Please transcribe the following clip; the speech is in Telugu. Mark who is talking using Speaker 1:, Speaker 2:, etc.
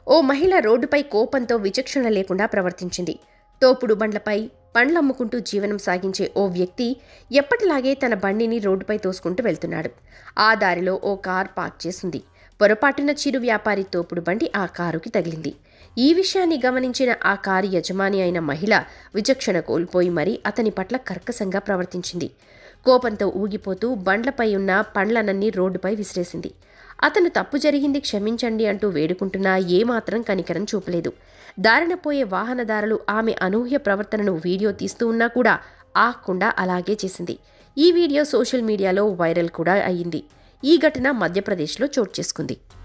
Speaker 1: ఓ మహిళ రోడ్డుపై కోపంతో విచక్షణ లేకుండా ప్రవర్తించింది. తోపుడు బండ్లపై పండ్లమ్ముకుంటూ జీవనం సాగించే ఓ వ్యక్తి ఎప్పటిలాగే తన బండిని రోడ్డుపై తోసుకుంటూ వెళ్తున్నాడు. ఆ దారిలో ఓ కారు పార్క్ చేసుంది. పొరపాటున చిరు వ్యాపారి తోపుడు బండి ఆ కారుకి తగిలింది. ఈ విషయాన్ని గమనించిన ఆ కారు యజమాని అయిన మహిళ విచక్షణ కోల్పోయి మరీ అతని పట్ల కర్కశంగా ప్రవర్తించింది. కోపంతో ఊగిపోతూ బండ్లపై ఉన్న పండ్లనన్నీ రోడ్డుపై విసిరేసింది. అతను తప్పు జరిగింది క్షమించండి అంటూ వేడుకుంటున్నా ఏమాత్రం కనికరం చూపలేదు. దారిన పోయే వాహనదారులు ఆమె అనూహ్య ప్రవర్తనను వీడియో తీస్తూ ఉన్నా కూడా ఆగకుండా అలాగే చేసింది. ఈ వీడియో సోషల్ మీడియాలో వైరల్ కూడా అయ్యింది. ఈ ఘటన మధ్యప్రదేశ్లో చోటు చేసుకుంది.